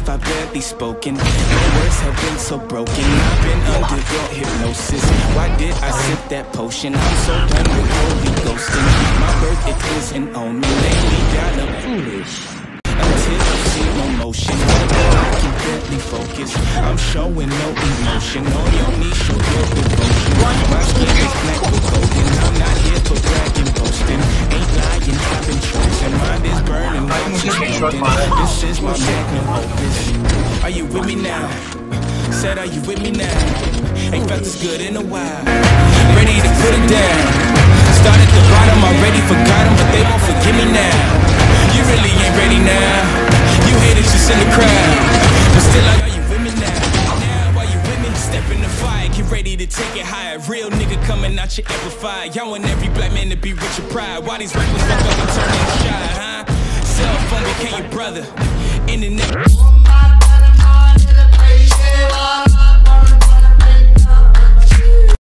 life I've barely spoken. My words have been so broken. I've been under your hypnosis. Why did I sip that potion? I'm so done with holy ghosting. My verdict isn't on me. Lately got up foolish until you see no motion. I can barely focus. I'm showing no emotion. On your knees, show your devotion. My skin is black with golden. I'm not here for bragging, boasting. Ain't lying, I've been chosen. Mind is burning, I'm exploding. This is my magnum opus. Are you with me now? Said, are you with me now? Ain't felt this good in a while. Ready to put it down. Start at the bottom, already forgot them, but they won't forgive me now. You really ain't ready now. You haters just in the crowd, but still are you with me now? Now are you with me? Step in the fire, get ready to take it higher. Real nigga coming out your amplifier. Y'all want every black man to be rich and proud. Why these rappers fuck up and turn them shy, huh? Cell phone became your brother. Internet